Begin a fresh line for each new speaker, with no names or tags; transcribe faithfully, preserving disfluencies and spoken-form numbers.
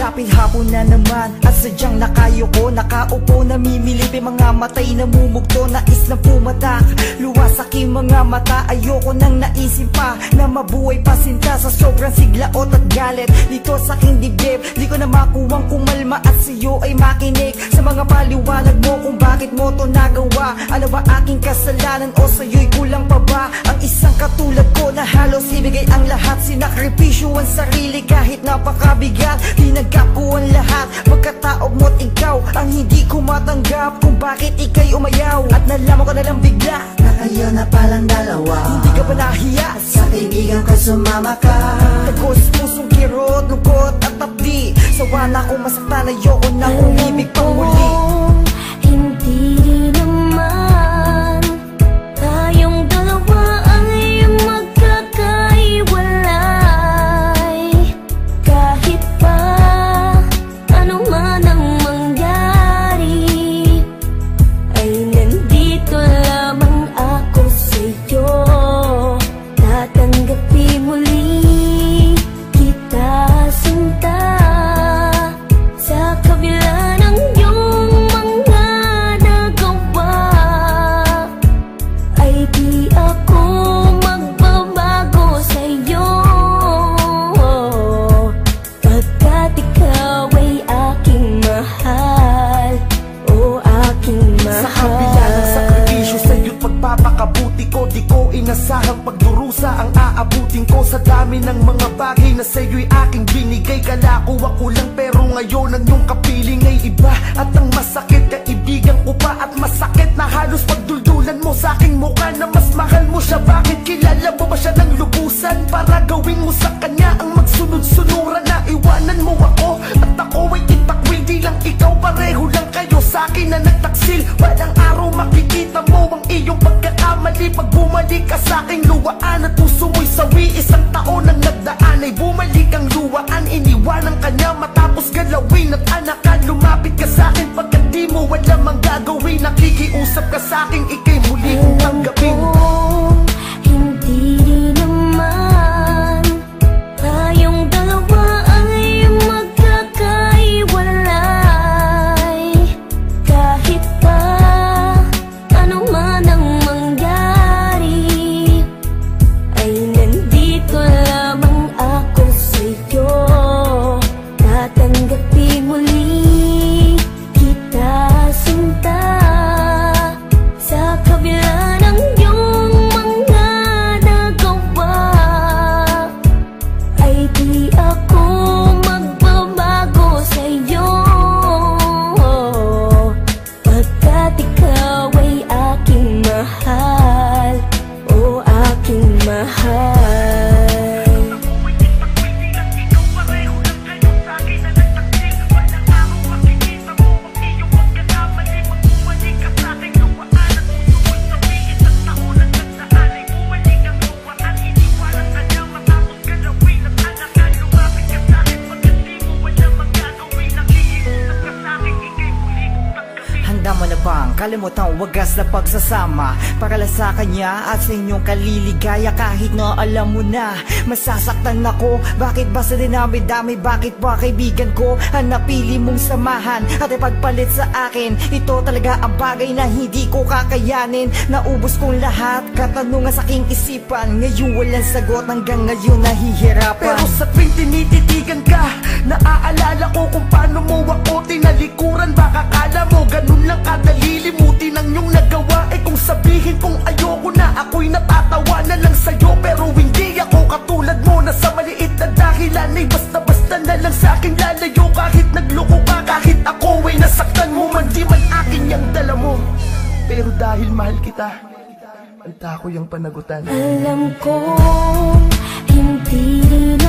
Dapit hapon na naman at sadyang nakayoko, nakaupo, namimilip yung mga matay na mumugto. Nais na pumatak, luwas aking mga mata. Ayoko nang naisip pa na mabuhay pa sinta sa sobrang siglaot at galit dito sa aking dibdib. Di ko na makuwang kumalma at sa'yo ay makinig sa mga paliwanag mo kung bakit mo to nagawa. Ano ba aking kasalanan o sa'yo'y kulang pa ba? Ang isang katulad ko na halos ibigay ang lahat, sinakripisyo ang sarili kahit napakabigat. Tinanggap ko ang lahat, pagkataob mo't ikaw ang hindi ko matanggap kung bakit ika'y umayaw. At nalaman ko na lang bigla
na kayo na palang dalawa.
Hindi ka ba nahiya
sa kaibigan ko sumama ka?
Tagos pusong kirot, lungkot at tapdi. Sawa na akong masaktan, ayoko na umibig pang muli.
Hindi naman tayong dalawa ay magkakaiwalay. Kahit pa ano man ang mangyari, ay nandito lamang ako sa'yo. Tatanggapin muli kita sinta sa kabila ng iyong mga nagawa. Ay di ako magbabago sa'yo, pagkat ikaw ay aking mahal, o aking mahal.
Sa kabila ng sakripisyo sa'yo't pagpapakabuti ko, di ko inasahang pagdurusa ang aabutin ko. Sa dami ng mga bagay na sa'yo'y aking binigay, kala ko ako lang pero ngayon ang iyong kapiling ay iba. At ang masakit, kaibigan ko pa at masakit na halos pagduldulan mo sa aking mukha na mas mahal mo siya. Bakit kilala mo ba siya ng lubusan para gawin mo sa kanya ang magsunod-sunuran na iwanan mo ako at ako ay itakwil? Di lang ikaw, pareho lang kayo sa akin na nagtaksil. Walang araw makikita mo ang iyong pagkakamali pag bumalik ka sa aking luwaan at puso mo'y sawi. Isang taon ang nagdaan ay bumalik ang luwaan, iniwanan kanya matapos galawin at anakan. Lumapit ka sa akin pagkat di mo wala mang gagawin. Nakikiusap ka sa akin, ika'y muli kong tanggapin.
Hindi naman tayong dalawa ay magkakaiwalay. Kahit pa ano man ang mangyari, ay nandito lamang ako sa'yo. Tatanggapin muli kita sinta sa kabila ng iyong mga nagawa. Ay di ako magbabago sa'yo, pagkat ikaw ay aking mahal, o aking mahal.
Handa mo na bang kalimutan ang wagas na pagsasama para lang sa kanya at sa inyong kaliligaya? Kahit na alam mo na masasaktan ako, bakit ba sa dinami-dami? Bakit ba kaibigan ko ang napili mong samahan at ipagpalit sa akin? Ito talaga ang bagay na hindi ko kakayanin. Naubos kong lahat, katanungan sa aking isipan. Ngayon walang sagot, hanggang ngayon nahihirapan.
Pero sa tuwing tinititigan ka, naaalala ko kung paano mo ako tinalikuran. Baka kala mo ganun lang kadali limutin ang iyong nagawa. Eh kung sabihin kong ayoko na, ako'y natatawa na lang sa'yo. Pero hindi ako katulad mo na sa maliit na dahilan ay basta-basta na lang sa akin lalayo. Kahit nagloko ka, kahit ako ay nasaktan mo man, di man akin yung dala mo. Pero dahil mahal kita, ang tako yung panagutan.
Alam ko hindi